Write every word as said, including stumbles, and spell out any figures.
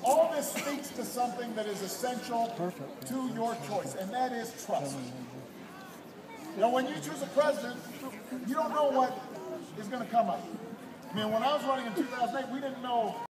all this speaks to something that is essential Perfect. to your choice, and that is trust. You know, when you choose a president, you don't know what is going to come up. I mean, when I was running in two thousand eight, we didn't know